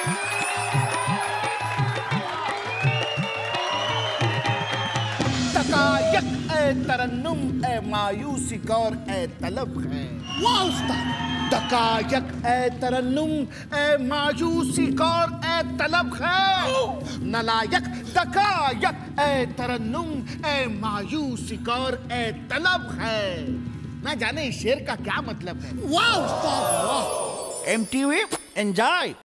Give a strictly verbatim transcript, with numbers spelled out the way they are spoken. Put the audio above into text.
तकायक ए तरन्नुम ए मायूसी कौर ए तलब है। वाह उस्ताद। तकायक ए तरन्नुम ए मायूसी कौर ए तलब है। नलायक तकायक ए तरन्नुम ए मायूसी कौर ए तलब है। ना जाने इस शेर का क्या मतलब है। वाह उस्ताद वाह। MTV enjoy.